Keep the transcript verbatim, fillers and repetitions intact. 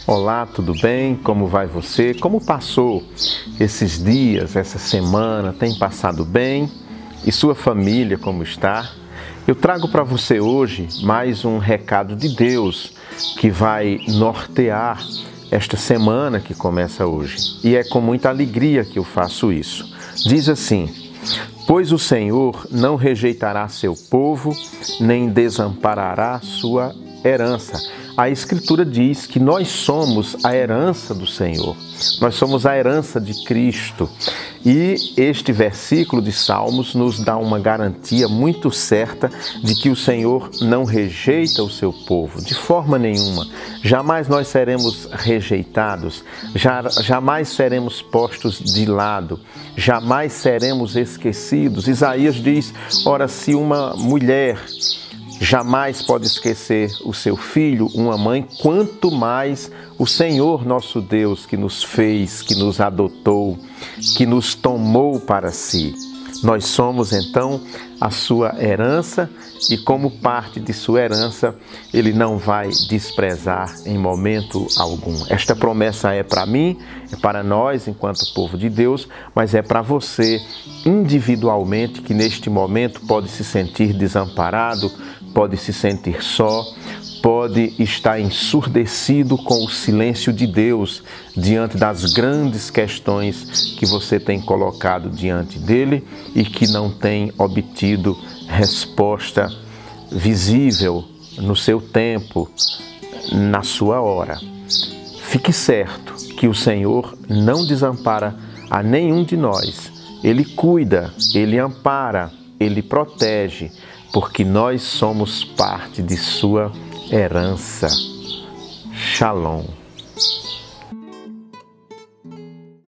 Olá, tudo bem? Como vai você? Como passou esses dias, essa semana? Tem passado bem? E sua família, como está? Eu trago para você hoje mais um recado de Deus que vai nortear esta semana que começa hoje. E é com muita alegria que eu faço isso. Diz assim: pois o Senhor não rejeitará seu povo, nem desamparará sua herança. A Escritura diz que nós somos a herança do Senhor, nós somos a herança de Cristo. E este versículo de Salmos nos dá uma garantia muito certa de que o Senhor não rejeita o seu povo, de forma nenhuma. Jamais nós seremos rejeitados, jamais seremos postos de lado, jamais seremos esquecidos. Isaías diz: ora, se uma mulher jamais pode esquecer o seu filho, uma mãe, quanto mais o Senhor nosso Deus, que nos fez, que nos adotou, que nos tomou para si. Nós somos então a sua herança e, como parte de sua herança, Ele não vai desprezar em momento algum. Esta promessa é para mim, é para nós enquanto povo de Deus, mas é para você individualmente que neste momento pode se sentir desamparado, pode se sentir só, pode estar ensurdecido com o silêncio de Deus diante das grandes questões que você tem colocado diante dele e que não tem obtido resposta visível no seu tempo, na sua hora. Fique certo que o Senhor não desampara a nenhum de nós. Ele cuida, Ele ampara, Ele protege, porque nós somos parte de sua herança. Shalom.